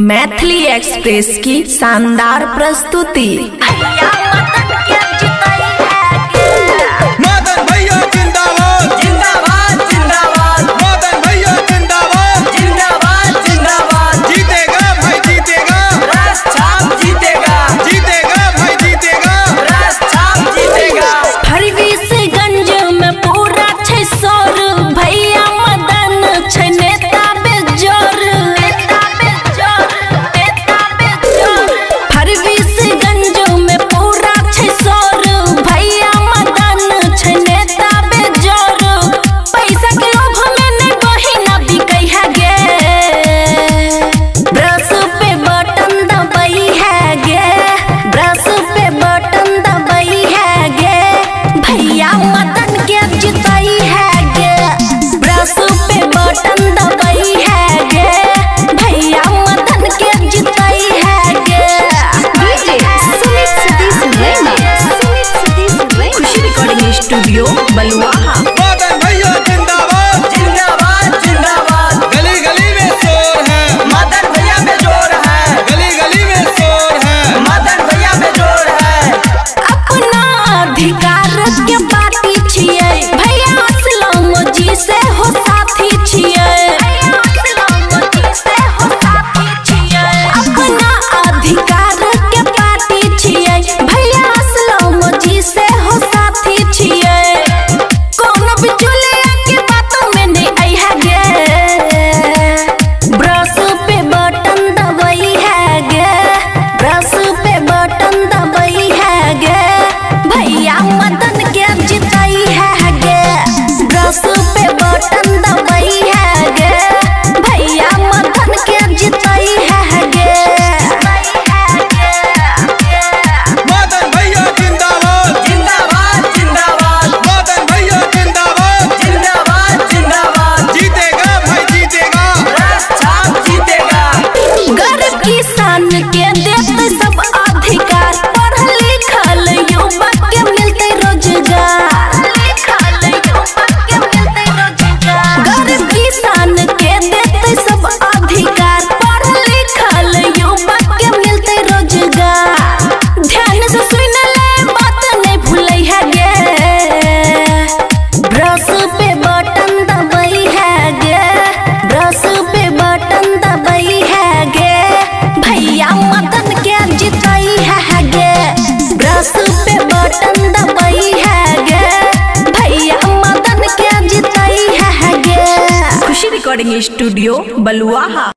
Maithili express की शानदार प्रस्तुति। मदन भैया जिंदाबाद जिंदाबाद जिंदाबाद, मदन भैया जिंदाबाद जिंदाबाद जिंदाबाद। जीतेगा भाई जीतेगा, रास छाप जीतेगा, जीतेगा भाई जीतेगा, रास छाप जीतेगा। फरवीसगंज में पूरा छै शोर, भैया मदन छै नेता बेजोर, नेता बेजोर, नेता बेजोर। फरवीसगंज में पूरा छै शोर, भैया मदन छै नेता बेजोर। पैसा के लोभ में नहीं बहिना बिकै है गे, ब्रश पे बटन दबाई है गे, ब्रश पे बटन दबाई है गे, भैया मदन के जिताई है गे, ब्रश पे बटन दबाई है गे, भैया मदन के जिताई है गे। डीजे सुमित सतीश रैना, सुमित सतीश रैना, खुशी रिकॉर्डिंग स्टूडियो बलुआहा। मदन भैया जिंदाबाद जिंदाबाद जिंदाबाद। गली गली में शोर है, मदन भैया में जोर है, गली गली में शोर है, मदन भैया में जोर है। अपना अधिकार के पार्टी छियै, भैया असलम जी से हो साथी छियै, असलम जी से हो साथी छियै। अपना अधिकार के पार्टी छियै, भैया असलम जी से हो साथी छियै। कोनो बिचौलिया के बातों में नहीं आई है गे, ब्रश पे बटन दबाई है गे, ब्रश पे बटन दबाई है गे, भैया मदन के जिताई है गे, ब्रश पे बटन दबाई है गे, भैया मदन के जिताई है गे। मदन भैया जिंदाबाद जिंदाबाद जिंदाबाद, मदन भैया जिंदाबाद जिंदाबाद जिंदाबाद। जीतेगा भाई जीतेगा, रास छाप जीतेगा। गरीब किसान के देते सब अधिकार, पढ़ल लिखल युवक के मिलते रोजगार, लिखल युवक के मिलते रोजगार। गरीब किसान के देते सब अधिकार, पढ़ल लिखल युवक के मिलते रोजगार। ध्यान से सुन ले बात नहीं भूलै है गे, ब्रश पे बटन दबाई है गे, ब्रश पे बटन दबाई है गे, भैया मदन के जिताई है गे, ब्रश पे बटन दबाई है गे, भैया मदन के जिताई है गे। खुशी रिकॉर्डिंग स्टूडियो बलुआहा।